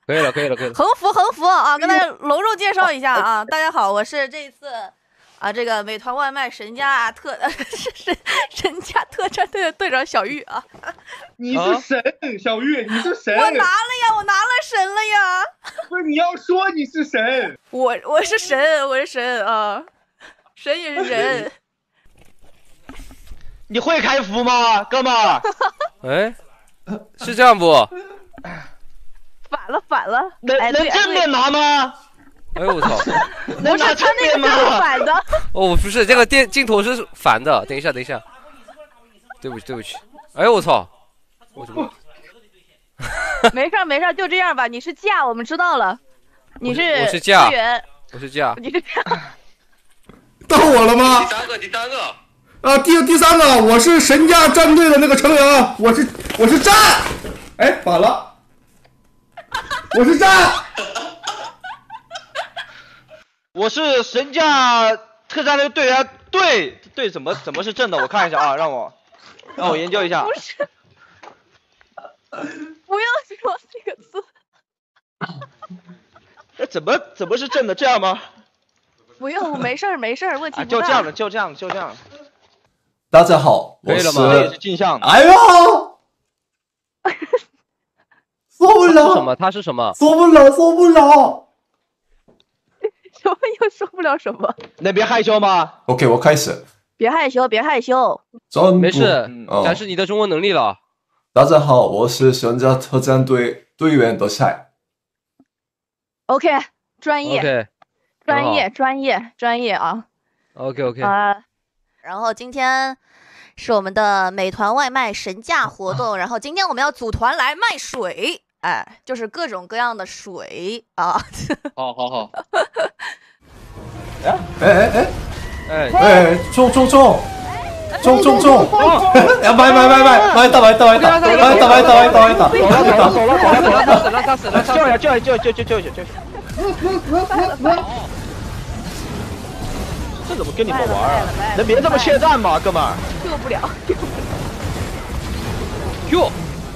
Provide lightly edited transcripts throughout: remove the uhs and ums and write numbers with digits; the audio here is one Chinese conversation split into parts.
可以了，可以了，可以了。 横幅啊！跟大家隆重介绍一下啊！大家好，我是这一次这个美团外卖神家神家特战队的队长小玉啊。 你是神，小玉，你是神。 我拿了神了呀！ 不是你要说你是神， 我是神啊，神也是人。 你会开服吗，哥们儿？ 哎，是这样不？ 反了， 能正面拿吗？ 哎呦我操！ 能拿正面吗？ 反的。 哦，不是，这个镜头是反的。等一下，对不起。哎呦我操！我怎么？ 没事，就这样吧。你是驾，我们知道了。我是驾。 你是驾。 到我了吗？ 第三个。 第三个，我是神家战队的那个成员，我是战。哎，反了。我是战， 我是神家特战队队员，对，怎么是正的？我看一下啊，让我研究一下。 不是，不要说这个字。 那怎么是正的？这样吗？ 不用，没事，问题不大。 就这样。 大家好， 可以了吗？ 也是镜像。 哎呦！受不了！ 他是什么？ 受不了！ 什么又受不了什么？ 能别害羞吗 ？OK， 我开始。 别害羞。 没事，展示你的中文能力了。 大家好，我是神家特战队队员的菜。 OK， 专业。 OK， 专业啊。 OK。 然后今天是我们的美团外卖神价活动，然后今天我们要组团来卖水。哎，就是各种各样的水啊！ 好。 哎，冲！要买！ 打死了！救！这怎么跟你们玩啊？能别这么怯战吗，哥们儿？ 救不了。 哟！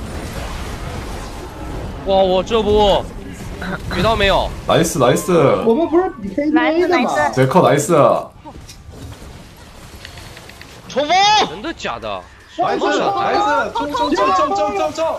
哇，我这波遇到没有？ ナイス。 我们不是比 KPA 的吗？ 这扣ナイス。 冲锋！ 真的假的？ ナイス！冲！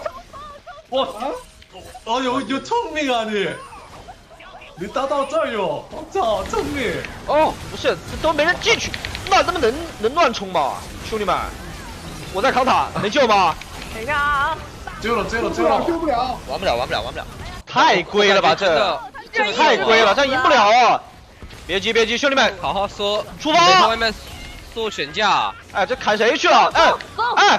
哇！有聪明啊你！你打到这儿哟！我操，聪明！ 哦，不是，这都没人进去，那他妈能乱冲吗？兄弟们，我在扛塔，能救吗？ 等一下啊！ 救了！ 救不了！ 玩不了！太龟了吧这太龟了，这赢不了啊！别急，兄弟们， 好好说。 出发！ 外面做选价。 哎，这砍谁去了？哎！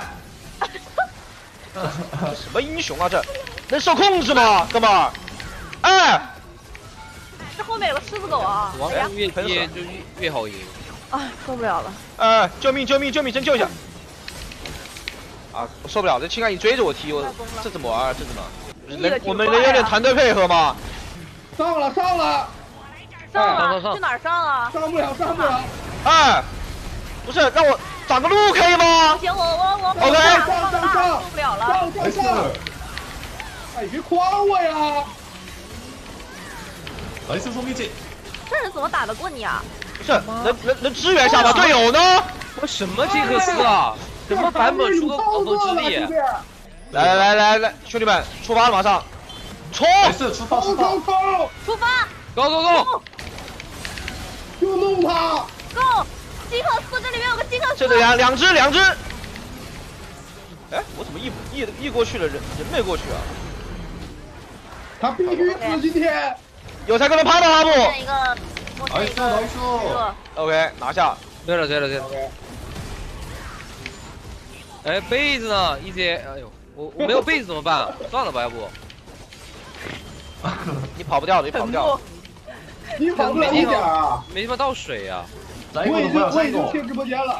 这什么英雄啊？这能受控制吗，哥们儿？哎！ 这后面有个狮子狗啊！ 王越低就越好赢。 受不了了！ 哎，救命！真救一下！啊，我受不了，这青盖你追着我踢，这怎么玩？这怎么？我们能有点团队配合吗？ 上了！ 去哪儿上啊？ 上不了！ 哎，不是，让我找个路可以吗？ 行，我 OK， 上， 受不了了！ 上！哎，别诓我呀！ ナイス送一记。 这人怎么打得过你啊？ 不是，能支援一下吗？队友呢？ 我什么杰克斯啊？什么版本出个口头之力？ 来，兄弟们，出发了，马上冲！ 没事，出发！ 出发 ！Go！ 就弄他 ！Go！ 金克斯这里面有个金克斯。 这里两只。哎，我怎么一过去了，人没过去啊？ 他必须死今天！ 有才可能拍到他不？ ナイス。 OK， 拿下。 对了。哎，被子呢？一姐，哎呦，我没有被子怎么办？算了吧，要不。 你跑不掉。 你跑不了一点啊！ 没地方倒水啊！ 我已经进直播间了。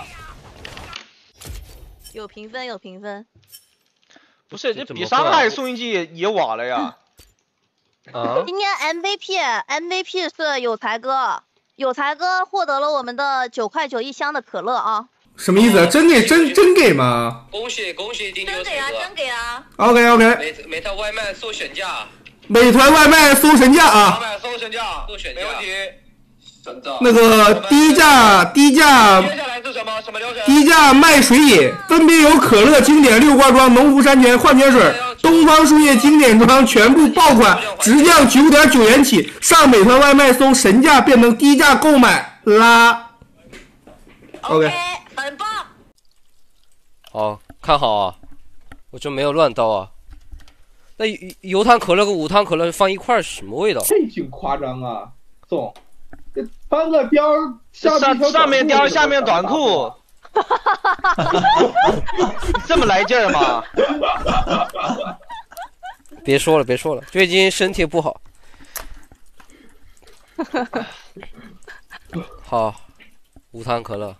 有评分。 不是，这比伤害送印记也瓦了呀。 今天 MVP 是有才哥获得了我们的9块9一箱的可乐啊！ 什么意思？真给吗？ 恭喜丁牛真给啊！ OK。 美团外卖送选价。 美团外卖搜神价啊！ 搜神价，没问题。 那个低价， 接下来是什么？什么流程？ 低价卖水饮，分别有可乐经典6罐装、农夫山泉矿泉水、东方树叶经典装全部爆款，直降9.9元起。上美团外卖搜神价便能低价购买啦。OK， 很棒。 好，看好啊，我这没有乱刀啊。那油汤可乐跟无汤可乐放一块是什么味道？ 这挺夸张啊，宋。这翻个貂上面貂下面短裤，这么来劲儿吗？ 别说了，最近身体不好。好，无糖可乐，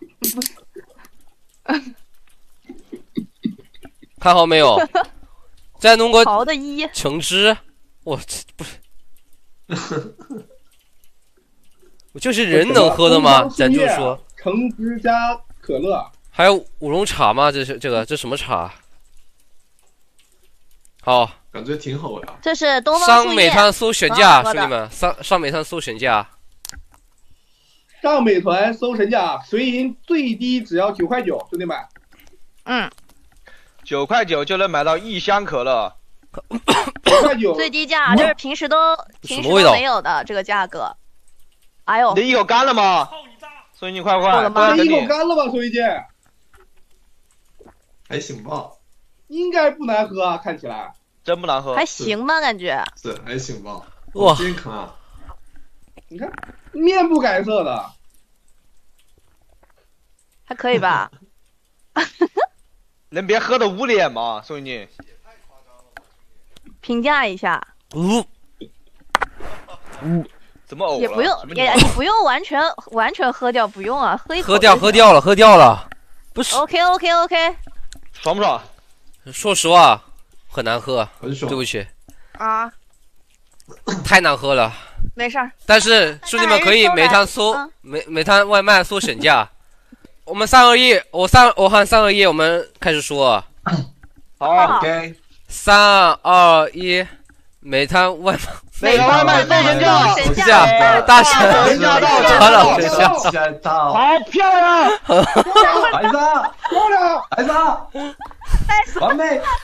看好没有？再弄个好的一橙汁，我不是。就是人能喝的吗？咱就说橙汁加可乐， 还有乌龙茶吗？这什么茶？好， 感觉挺好呀。 这是东方树叶。 上美团搜选价，兄弟们，上美团搜选价。 上美团搜神价，水饮最低只要9块9，兄弟们。 9块9就能买到1箱可乐。 9块9， 最低价，这是平时都没有的这个价格。哎呦， 你的一口干了吗？所以你快， 你一口干了吧，收音机？ 还行吧， 应该不难喝啊，看起来。 真不难喝， 还行吧，感觉。 是还行吧， 哇， 健康啊！ 你看，面不改色的， 还可以吧？ 能别喝的捂脸吗？收音机。 评价一下。 怎么呕了？ 也不用，你不用完全喝掉，不用啊，喝一口。 喝掉了，不是。 OK， 爽不爽？ 说实话，很难喝， 很爽。 对不起。 啊。 太难喝了。 没事儿。 但是兄弟们可以每摊搜每摊外卖搜省价。我们3、2、1，我喊3、2、1，我们开始说。 好 ，OK。 3、2、1，每摊外卖。 每个外卖搜神价，大神， 神价到， 神价好漂亮， 孩子， 漂亮， 孩子，完美。